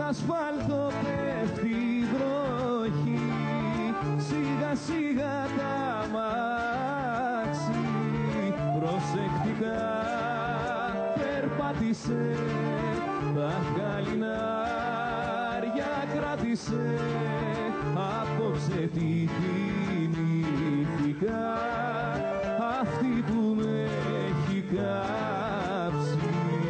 ασφάλτο πέφτει η βροχή, σιγά σιγά τα αμάξι, προσεκτικά περπάτησε, τα γαλινάρια κράτησε, απόψε τη θυμήθηκα, αυτή που με έχει κάψει.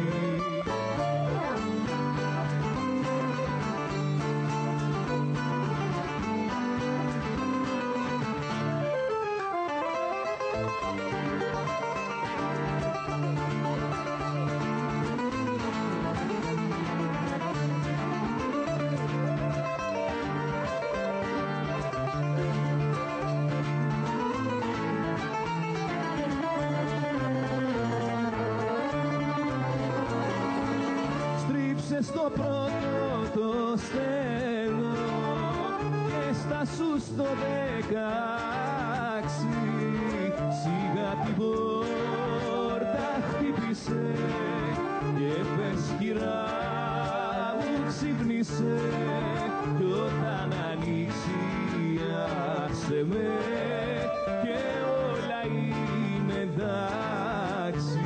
Στο πρώτο το στέλνω και στάσου στο 16, σιγά την πόρτα χτύπησε και πες κυρά μου ξύπνησε, κι όταν ανοίξει άσε με και όλα είναι εντάξει.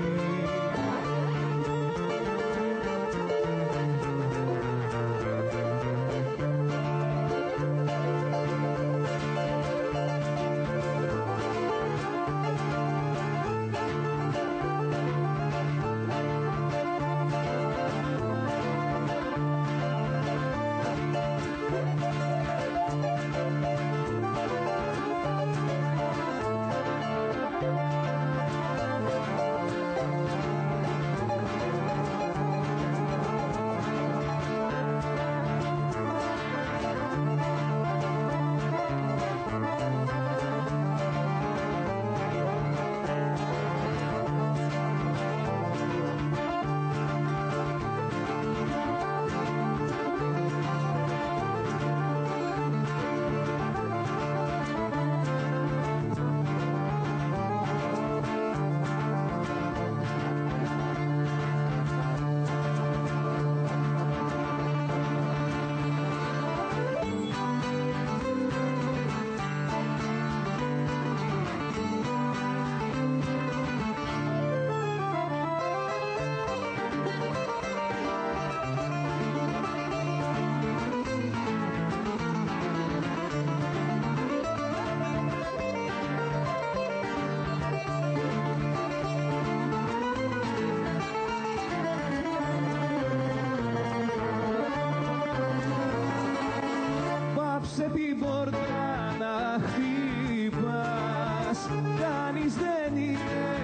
Πάψε την πόρτα να χτυπάς, κανείς δεν είναι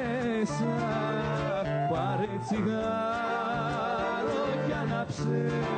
μέσα. Πάρε τσιγάρο κι ανάψε